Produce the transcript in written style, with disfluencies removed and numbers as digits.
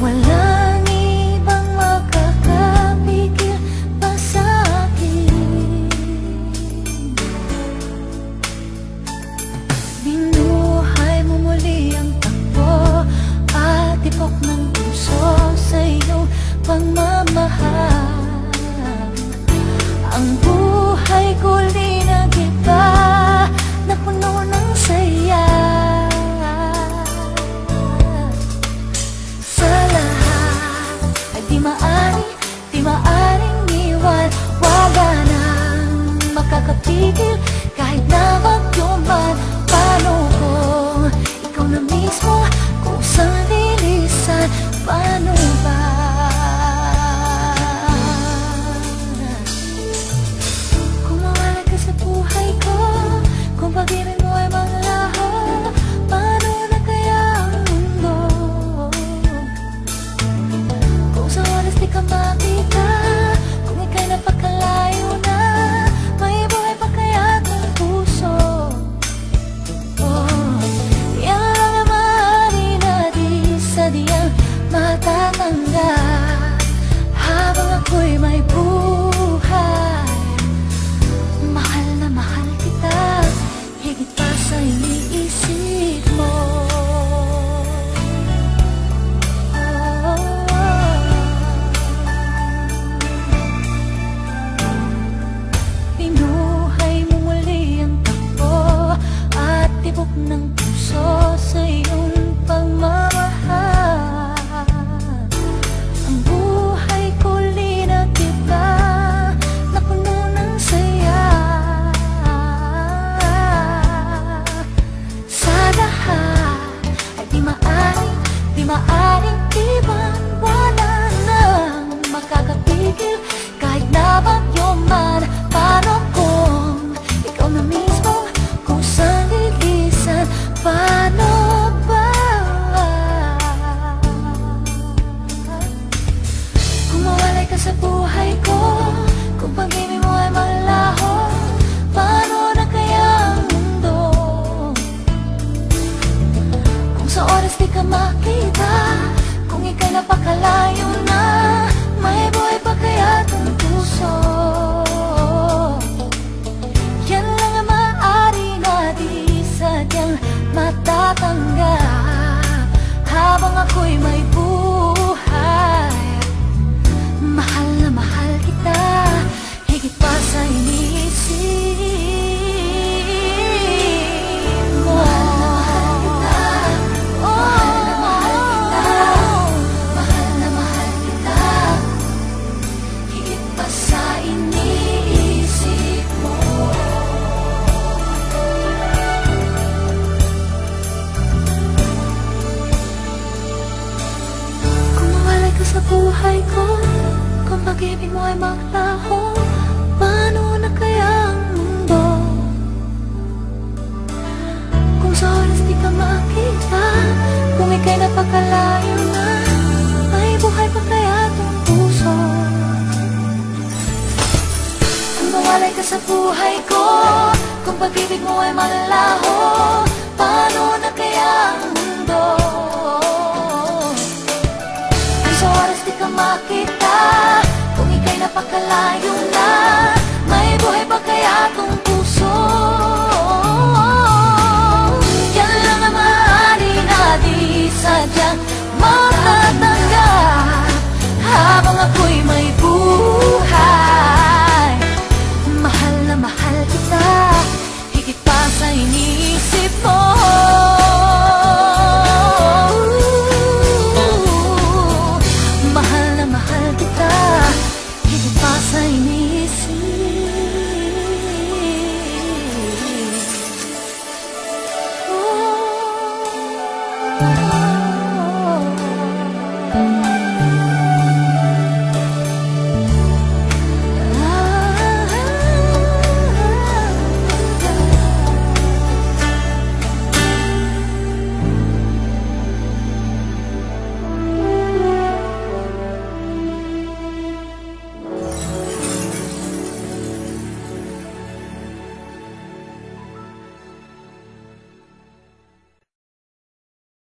Walang ibang makakapigil pa sa'kin. Binuhay mo muli ang takbo at tibok ng puso sa iyong pagmamahal. Ang buhay ko di nag-iba, na puno ng saya. Sa lahat ay di maaring iwan. Wala nang makakapigil kahit na bagyo man. Paano kung ikaw na mismo kusang lilisan? Paano ba? Kung mawala ka sa buhay ko, kung pag-ibig mo ay maglaho, paano na kaya ang mundo? Kung sa oras di ka makita, kung ika'y napakalayo na, may buhay pa kaya itong puso? Oh, yan lang ang maaari na di sadyang matatanggap. Habang ako'y may buhay, mahal na mahal kita, higit pa sa iniisip mo. Binuhay mo muli ang takbo at tibok ng puso sa iyong pagmamahal. Ang buhay ko li nag-iba, na puno ng saya. Sa lahat ay di maaring iwan. Wala nang makakapigil kahit na bagyo man. Paano kung ikaw na mismo kusang lilisan? Paano ba? Kung mawalay ka sa buhay ko, kung pag-ibig mo ay malaho, paano na kaya ang mundo? Kung sa oras di ka makita, kung ika'y napakalayo na, may buhay pa kaya itong puso? Yan lang ang maaari na di sadyang matatanggap. Habang ako'y may buhay, mahal na mahal kita, higit pa sa iniisip mo. Mahal na mahal kita, mahal na mahal kita, higit pa sa iniisip mo. Kung mawalay ka sa buhay ko, kung pag-ibig mo ay maglaho, paano na kaya ang mundo? Kung sa oras di ka makita, kung ika'y napakalayo na, may buhay pa kaya itong puso? Kung mawalay ka sa buhay ko, kung pag-ibig mo ay malaho, paano na kaya ang mundo? Kung sa oras di ka makita, kung ika'y napakalayo na, may buhay pa kaya itong puso? Yan lang ang maaari na di sadyang